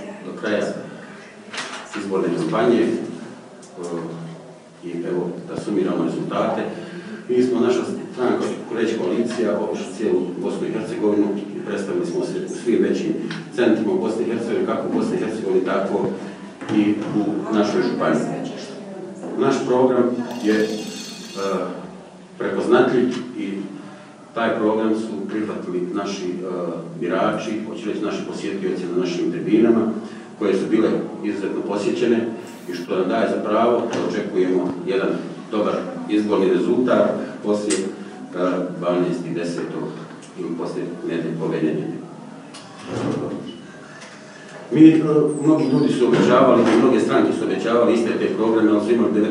do kraja izborne kampanje i evo da sumiramo rezultate. Mi smo, naša stranka Kureć koalicija, obišli cijelu Bosnu i Hercegovinu i predstavili smo se u svim većim centrima u Bosni i Hercegovini, kako u Bosni i Hercegovini, tako i u našoj županiji. Naš program je prepoznatljiv i taj program su prihvatili naši birači, hoću reći naši posjetioci na našim tribinama, koje su bile izuzetno posjećene i što nam daje za pravo da očekujemo jedan dobar izborni rezultat poslije 12.10. ili poslije ove nedjelje. Mnogi ljudi su obećavali, i mnoge stranke su obećavali iste te programe, ali su imali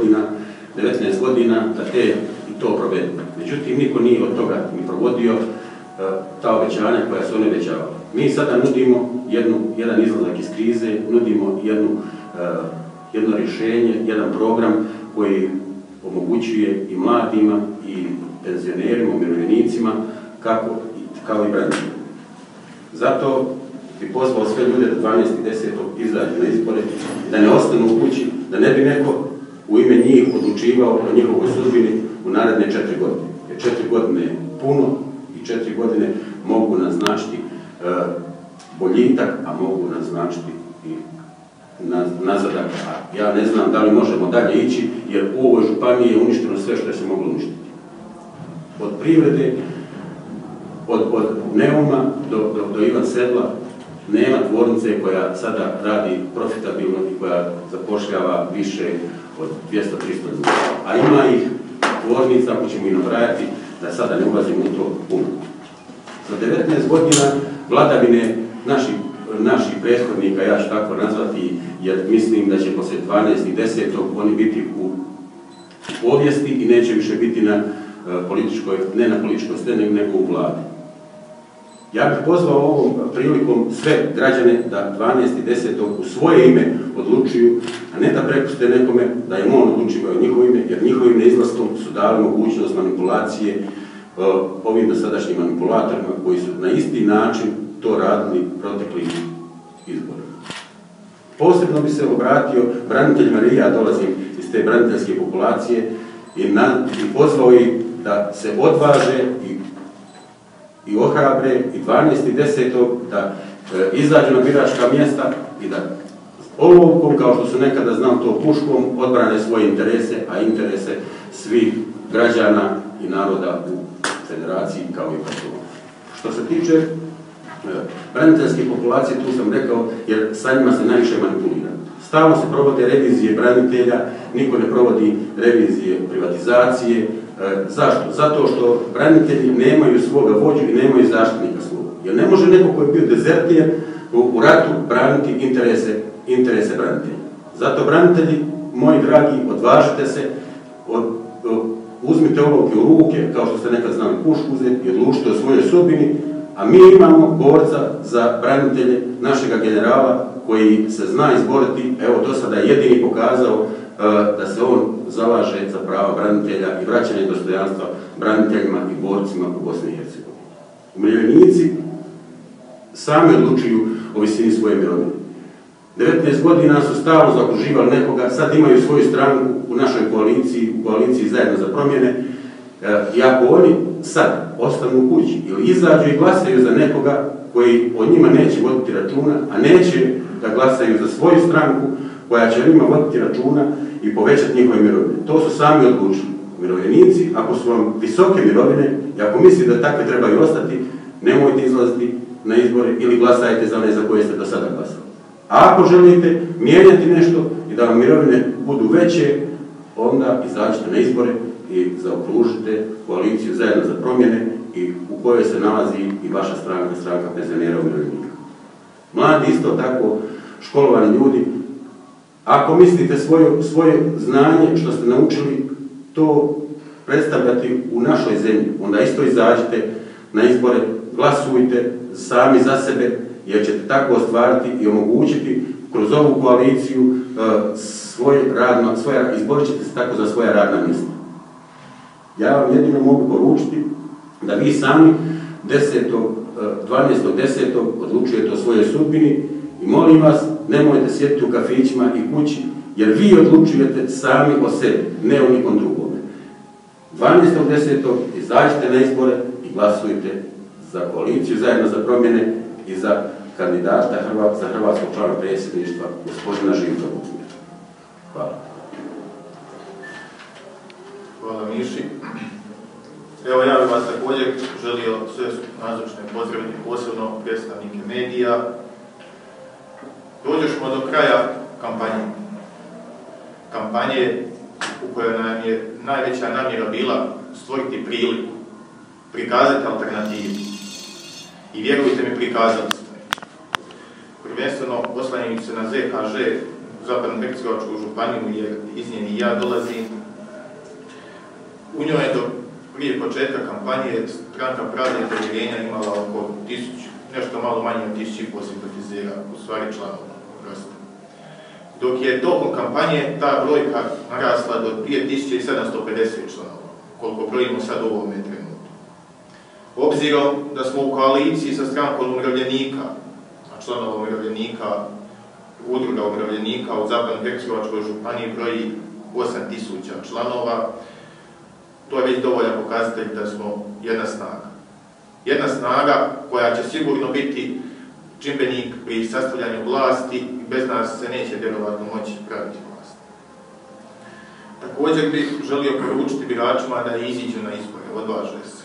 19 godina da te i to provedu. Međutim, niko nije od toga ni provodio ta obećanja koja su one obećavali. Mi sada nudimo jedan izlazak iz krize, nudimo jedno rješenje, jedan program koji omogućuje i mladima, i penzionerima, umirovljenicima, kao i braniteljima. Zato bi pozvao sve ljude da 12.10. izađu na izbore, da ne ostanu u kući, da ne bi neko u ime njih odlučivao o njihovoj sudbini u naredne 4 godine. Jer 4 godine je puno i 4 godine mogu naznačiti boljitak, a mogu naznačiti i nazadak. Ja ne znam da li možemo dalje ići, jer u ovoj županiji je uništeno sve što je se moglo uništiti. Od privrede, od Neuma do Ivan Sedla, nema tvornice koja sada radi profitabilno i koja zapošljava više od 200-300 ljudi. A ima ih tvornica, ako ćemo i nabrajati, da sada ne ulazimo u to puno. Za 19 godina vladavine naših prethodnika, ja ću tako nazvati, jer mislim da će poslije 12.10. oni biti u povijesti i neće više biti ne na političkoj sceni, nego u vladi. Ja bih pozvao ovom prilikom sve građane da 12.10. u svoje ime odlučuju, a ne da prepuste nekome da im on odlučuje o njihovo ime, jer njihovim neizlaskom su dali mogućnost manipulacije ovim dosadašnjim manipulatorima koji su na isti način to radili proteklih izbora. Posebno bi se obratio braniteljima, jer ja dolazim iz te braniteljske populacije i pozvao ih da se odvaže i ohrabre i 12.10. da izađu na biračka mjesta i da olovkom, kao što su nekada znam to puškom, odbrane svoje interese, a interese svih građana i naroda u federaciji kao i partijama. Što se tiče braniteljske populacije, tu sam rekao, jer sa njima se najviše manipulira. Stalno se provode revizije branitelja, niko ne provodi revizije privatizacije. Zašto? Zato što branitelji nemaju svoga vođu i nemaju zaštitnika svoga. Jer ne može neko koji je bio dezertir u ratu braniti interese branitelja. Zato branitelji, moji dragi, odvažite se, uzmite olovke u ruke, kao što ste nekad znali pušku uzeti i odlučite o svojoj sudbini, a mi imamo borca za branitelje, našega generala, koji se zna izboriti, evo do sada je jedini pokazao da se on zalaže za prava branitelja i vraćanje dostojanstva braniteljima i borcima u Bosni i Hercegovini. Umirovljenici sami odlučuju o visini svoje mirovine. 19 godina su stalno zaokruživali nekoga, sad imaju svoju stranku u našoj koaliciji, u koaliciji Zajedno za promjene, i ako oni sad ostanu u kući ili izađu i glasaju za nekoga koji o njima neće voditi računa, a neće da glasaju za svoju stranku koja će o njima voditi računa i povećati njihove mirovine. To su sami odlučili. Umirovljenici, ako su vam visoke mirovine i ako mislite da takve trebaju ostati, nemojte izlaziti na izbore ili glasajte za one za koje ste do sada glasali. A ako želite mijenjati nešto i da vam mirovine budu veće, onda izađite na izbore i zaokružite koaliciju Zajedno za promjene i u kojoj se nalazi i vaša stranka, stranka penzionera umirovljenika. Mladi isto tako, školovani ljudi, ako mislite svoje znanje što ste naučili, to predstavljati u našoj zemlji, onda isto izađite na izbore, glasujte sami za sebe, jer ćete tako ostvariti i omogućiti kroz ovu koaliciju izborit ćete se tako za svoja radna mjesta. Ja vam jedino mogu poručiti da vi sami 12.10. odlučujete o svojoj sudbini I molim vas, nemojte sjediti u kafićima i kući, jer vi odlučujete sami o sebi, ne o nikom drugome. 12.10. izađite na izbore i glasujte za koaliciju Zajedno za promjene i za kandidata za hrvatskog člana predsjedništva, gospodina Živka Budimira. Hvala. Hvala Miši. Evo ja bih vas također želio sve nazočne pozdraviti, posebno predstavnike medija. Dođemo do kraja kampanje. Kampanje u kojoj nam je najveća namjera bila stvoriti priliku, prikazati alternativu. I vjerujte mi, prikazali ste. Prvenstveno oslanjajući se na ZHŽ, Zapadno-hercegovačku županiju, jer iz nje i ja dolazim. U njoj je prije početka kampanje Stranka pravde i povjerenja imala oko 1000, nešto malo manje od 1500 simpatizera, u stvari članova. Dok je tokom kampanje ta brojka narasla do 2750 članova, koliko brojimo sad u ovome trenutku. Obzirom da smo u koaliciji sa Strankom umirovljenika, a članova umirovljenika, udruga umirovljenika u Zapadno-hercegovačkoj županiji broji 8000 članova, to je već dovoljan pokazatelj da smo jedna snaga. Jedna snaga koja će sigurno biti čimbenik pri sastavljanju vlasti i bez nas se neće vjerovatno moći praviti vlast. Također bih želio poručiti biračima da iziđu na izbore, odvaže se.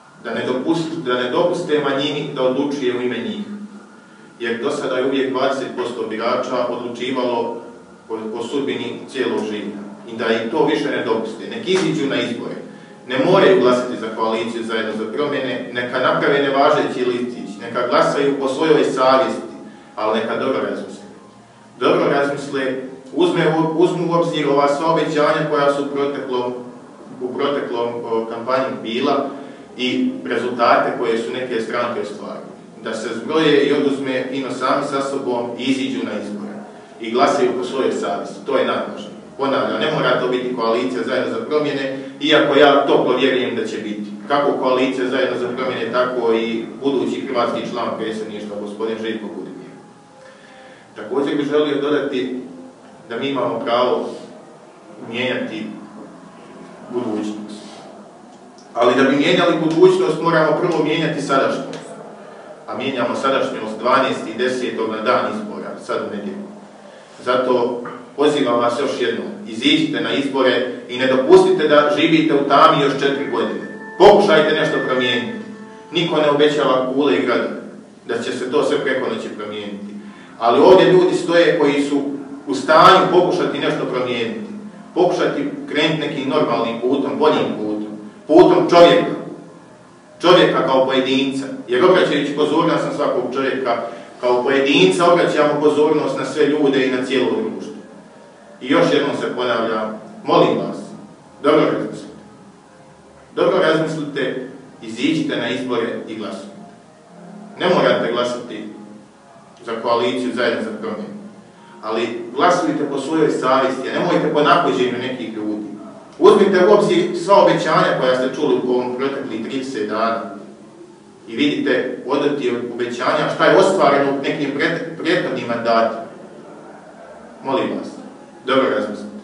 Da ne dopuste manjini da odlučuje u ime njih. Jer do sada je uvijek 20% birača odlučivalo o sudbini cijelog življenja. I da i to više ne dopuste. Nek iziđu na izbore. Ne moraju glasati za koaliciju Zajedno za promjene, neka naprave nevažeći listić, neka glasaju po svojoj savjesti, ali neka dobro razmisle. Dobro razmisle, uzmu u obzir ova sva obećanja koja su u proteklom kampanji bila i rezultate koje su neke stranke ostvarile. Da se zbroje i oduzme fino sami sa sobom i iziđu na izbore. I glasaju po svojoj savjesti. To je najvažnije. Ponavljam, ne mora to biti koalicija Zajedno za promjene, iako ja toplo vjerujem da će biti. Kako koalicija Zajedno za promjene, tako i budući hrvatski član predsjedništva, gospodin Živko Budimir. Također bih želio dodati da mi imamo pravo mijenjati budućnost. Ali da bi mijenjali budućnost, moramo prvo mijenjati sadašnjost. A mijenjamo sadašnjost 12.10. na dan izbora, sad u nedjelju. Zato pozivam vas još jednom, iziđite na izbore i ne dopustite da živite u tami još 4 godine. Pokušajte nešto promijeniti. Niko ne obećava kule i grada, da će se to sve preko noći promijeniti. Ali ovdje ljudi stoje koji su u stanju pokušati nešto promijeniti. Pokušati krenuti nekim normalnim putom, boljim putom. Putom čovjeka. Čovjeka kao pojedinca. Jer obraćajući pozornost na svakog čovjeka, kao pojedinca obraćamo pozornost na sve ljude i na cijelo društvo. I još jednom se ponavljam, molim vas, dobro razmislite. Dobro razmislite, iziđite na izbore i glasujte. Ne morate glasati za koaliciju Zajedno za promjene, ali glasujte po svojoj savjesti, a nemojte po nahođenju nekih ljudi. Uzmite u obzir sva obećanja koja ste čuli u ovom proteklih 30 dana i vidite odati obećanja šta je ostvareno u nekim prethodnim mandatima. Molim vas, dobro razmislite.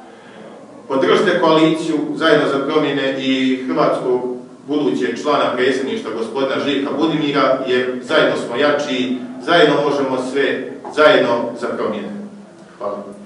Podržite koaliciju Zajedno za promjene i hrvatskog budućeg člana predsjedništva gospodina Živka Budimira, jer zajedno smo jači, zajedno možemo sve, zajedno za promjene. Hvala.